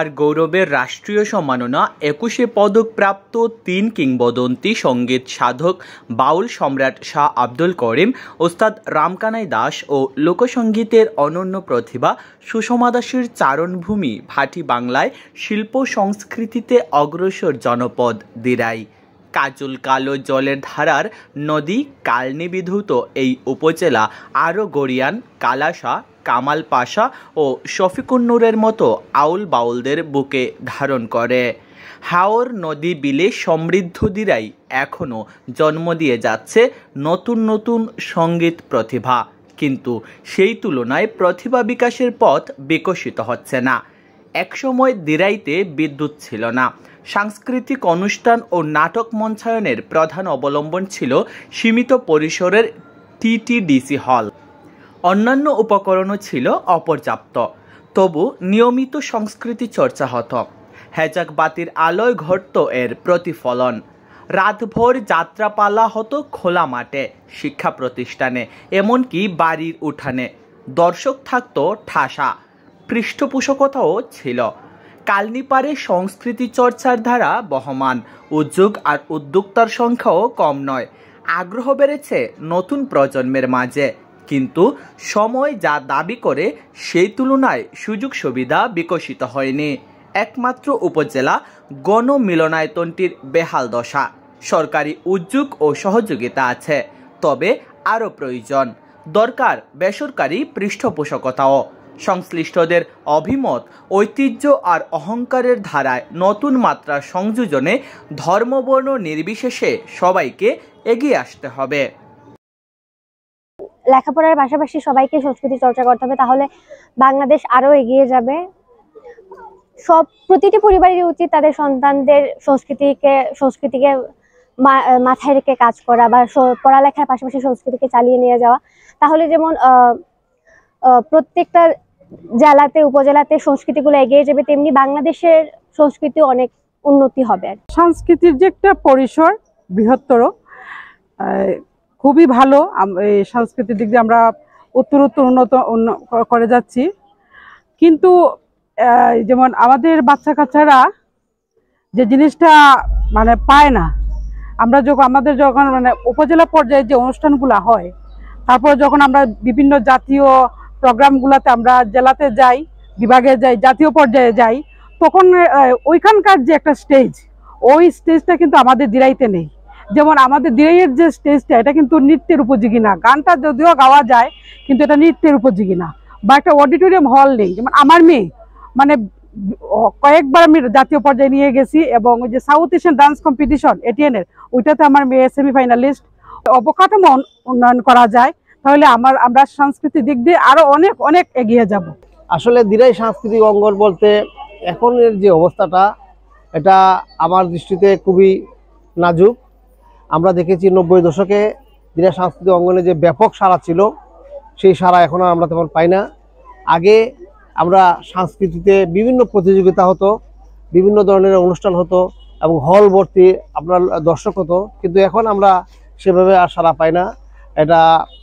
আর গৌরবের রাষ্ট্রীয় সম্মাননা ২১শে পদকপ্রাপ্ত ৩ কিংবদন্তি সঙ্গীত সাধক বাউল সম্রাট শাহ আব্দুল করিম, ওস্তাদ রামকানাই দাস ও লোকসঙ্গীতের অনন্য প্রতিভা সুষমা দাসের চারণভূমি ভাটি বাংলায় শিল্প সংস্কৃতিতে অগ্রসর জনপদ দিরাই। কাজল কালো জলের ধারার নদী কালনিবিধৌত এই উপজেলা আরও গড়িয়ান, কালাসা, কামাল পাশা ও শফিকুন্নুরের মতো আউল বাউলদের বুকে ধারণ করে। হাওর নদী বিলে সমৃদ্ধ দিরাই এখনও জন্ম দিয়ে যাচ্ছে নতুন নতুন সঙ্গীত প্রতিভা, কিন্তু সেই তুলনায় প্রতিভা বিকাশের পথ বিকশিত হচ্ছে না। একসময় দিরাইতে বিদ্যুৎ ছিল না, সাংস্কৃতিক অনুষ্ঠান ও নাটক মঞ্চায়নের প্রধান অবলম্বন ছিল সীমিত পরিসরের টিটিডিসি হল। অন্যান্য উপকরণও ছিল অপর্যাপ্ত, তবু নিয়মিত সংস্কৃতি চর্চা হতো। হেজাক বাতির আলোয় ঘটত এর প্রতিফলন। রাতভর যাত্রাপালা হতো খোলা মাঠে, শিক্ষা প্রতিষ্ঠানে, এমনকি বাড়ির উঠানে। দর্শক থাকত ঠাসা, পৃষ্ঠপোষকতাও ছিল। কালনিপাড়ে সংস্কৃতি চর্চার ধারা বহমান, উদ্যোগ আর উদ্যোক্তার সংখ্যাও কম নয়। আগ্রহ বেড়েছে নতুন প্রজন্মের মাঝে, কিন্তু সময় যা দাবি করে সেই তুলনায় সুযোগ সুবিধা বিকশিত হয়নি। একমাত্র উপজেলা গণমিলনায়তনটির বেহাল দশা। সরকারি উদ্যোগ ও সহযোগিতা আছে, তবে আরও প্রয়োজন। দরকার বেসরকারি পৃষ্ঠপোষকতাও। সংশ্লিষ্টদের অভিমত, ঐতিহ্য আর অহংকারের ধারায় নতুন মাত্রা সংযোজনে ধর্মবর্ণ নির্বিশেষে সবাইকে এগিয়ে আসতে হবে। লেখাপড়ার পাশাপাশি সবাইকে সংস্কৃতি চর্চা করতে হবে, তাহলে বাংলাদেশ আরো এগিয়ে যাবে। প্রতিটি পরিবারের উচিত তাদের সন্তানদের সংস্কৃতিকে মাথায় রেখে কাজ করা বা পড়ালেখার পাশাপাশি সংস্কৃতিকে চালিয়ে নিয়ে যাওয়া। তাহলে যেমন প্রত্যেকটা জেলাতে উপজেলাতে সংস্কৃতিগুলো এগিয়ে যাবে, তেমনি বাংলাদেশের সংস্কৃতি অনেক উন্নতি হবে। সংস্কৃতির যে একটা পরিসর বৃহত্তর, খুবই ভালো। এই সংস্কৃতির দিক দিয়ে আমরা উত্তরোত্তর উন্নত করে যাচ্ছি, কিন্তু যেমন আমাদের বাচ্চা কাচ্চারা যে জিনিসটা মানে পায় না, আমাদের যখন মানে উপজেলা পর্যায়ে যে অনুষ্ঠানগুলো হয়, তারপর যখন আমরা বিভিন্ন জাতীয় প্রোগ্রামগুলোতে আমরা জেলাতে যাই, বিভাগে যাই, জাতীয় পর্যায়ে যাই, তখন ওইখানকার যে একটা স্টেজ, ওই স্টেজটা কিন্তু আমাদের দিরাইতে নেই। যেমন আমাদের দিরাইয়ের যে স্টেজটা, এটা কিন্তু নৃত্যের উপযোগী না। গানটা যদিও গাওয়া যায়, কিন্তু এটা নৃত্যের উপযোগী না। বা একটা অডিটোরিয়াম হল নেই। যেমন আমার মেয়ে মানে কয়েকবার আমি জাতীয় পর্যায়ে নিয়ে গেছি, এবং ওই যে সাউথ এশিয়ান ডান্স কম্পিটিশন এটিএনের, ওইটাতে আমার মেয়ে সেমিফাইনালিস্ট। অবকাঠামো উন্নয়ন করা যায়, তাহলে আমরা সাংস্কৃতিক দিক দিয়ে আরো অনেক অনেক এগিয়ে যাব। আসলে দিরাই সাংস্কৃতিক অঙ্গন বলতে এখনের যে অবস্থাটা, এটা আমার দৃষ্টিতে খুবই নাজুক। আমরা দেখেছি 90 দশকে দিরাই সাংস্কৃতিক অঙ্গনে যে ব্যাপক সাড়া ছিল, সেই সাড়া এখন আর আমরা তেমন পাই না। আগে আমরা সংস্কৃতিতে বিভিন্ন প্রতিযোগিতা হতো, বিভিন্ন ধরনের অনুষ্ঠান হতো, এবং হল ভর্তি আপনার দর্শক হতো, কিন্তু এখন আমরা সেভাবে আর সাড়া পাই না। এটা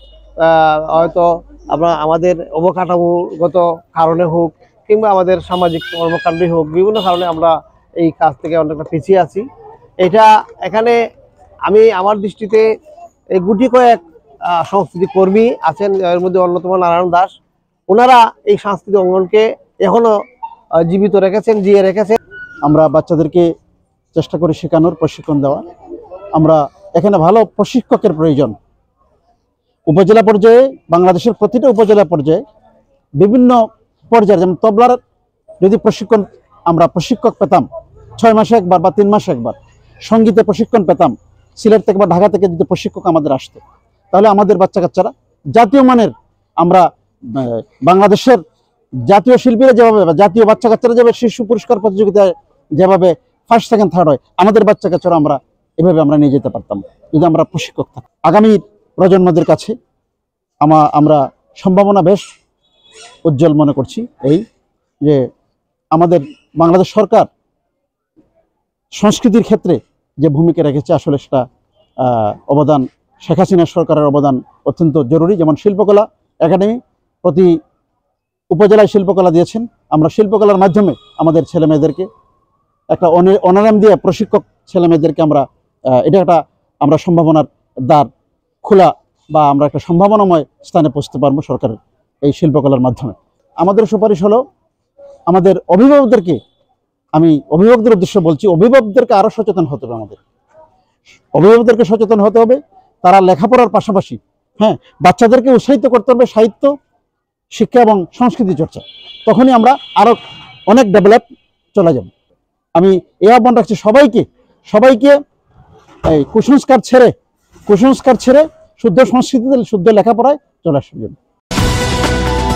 হয়তো আমাদের অবকাঠামোগত কারণে হোক, কিংবা আমাদের সামাজিক কর্মকাণ্ডে হোক, বিভিন্ন কারণে আমরা এই কাজ থেকে অনেকটা পিছিয়ে আছি। এখানে আমার দৃষ্টিতে এই গুটি কয়েক সংস্কৃতি কর্মী আছেন, এর মধ্যে অন্যতম নারায়ণ দাস। ওনারা এই সাংস্কৃতিক অঙ্গনকে এখনো জীবিত রেখেছেন, জিয়ে রেখেছেন। আমরা বাচ্চাদেরকে চেষ্টা করি শেখানোর, প্রশিক্ষণ দেওয়া। আমরা এখানে ভালো প্রশিক্ষকের প্রয়োজন। উপজেলা পর্যায়ে, বাংলাদেশের প্রতিটা উপজেলা পর্যায়ে বিভিন্ন পর্যায়ে, যেমন তবলার যদি প্রশিক্ষণ আমরা প্রশিক্ষক পেতাম 6 মাসে একবার বা 3 মাসে একবার, সঙ্গীতে প্রশিক্ষণ পেতাম সিলেট থেকে বা ঢাকা থেকে যদি প্রশিক্ষক আমাদের আসতো, তাহলে আমাদের বাচ্চা কাচ্চারা জাতীয় মানের, আমরা বাংলাদেশের জাতীয় শিল্পীরা যেভাবে বা জাতীয় বাচ্চা কাচ্চারা যেভাবে শিশু পুরস্কার প্রতিযোগিতায় যেভাবে ফার্স্ট সেকেন্ড থার্ড হয়, আমাদের বাচ্চা কাচ্চারা এভাবে আমরা নিয়ে যেতে পারতাম যদি আমরা প্রশিক্ষক থাকতাম। আগামী প্রজন্মদের কাছে আমরা সম্ভাবনা বেশ উজ্জ্বল মনে করছি, এই যে আমাদের বাংলাদেশ সরকার সংস্কৃতির ক্ষেত্রে যে ভূমিকা রেখেছে, আসলে সেটা অবদান, শেখ হাসিনা সরকারের অবদান অত্যন্ত জরুরি। যেমন শিল্পকলা একাডেমি প্রতি উপজেলায় শিল্পকলা দিয়েছেন, আমরা শিল্পকলার মাধ্যমে আমাদের ছেলেমেয়েদেরকে একটা অনারাম দিয়ে প্রশিক্ষক ছেলেমেয়েদেরকে আমরা এটা একটা আমরা সম্ভাবনার দ্বার খোলা বা আমরা একটা সম্ভাবনাময় স্থানে পৌঁছতে পারবো সরকারের এই শিল্পকলার মাধ্যমে। আমাদের সুপারিশ হলো আমাদের অভিভাবকদেরকে, আমি অভিভাবকদের উদ্দেশ্যে বলছি, অভিভাবকদেরকে আরও সচেতন হতে হবে। আমাদের অভিভাবকদেরকে সচেতন হতে হবে। তারা লেখাপড়ার পাশাপাশি বাচ্চাদেরকে উৎসাহিত করতে হবে সাহিত্য শিক্ষা এবং সংস্কৃতি চর্চা। তখনই আমরা আরও অনেক ডেভেলপ চলে যাব। আমি এই আহ্বান রাখছি সবাইকে এই কুসংস্কার ছেড়ে শুদ্ধ সংস্কৃতিতে শুদ্ধ লেখাপড়ায় চলে আসার জন্য।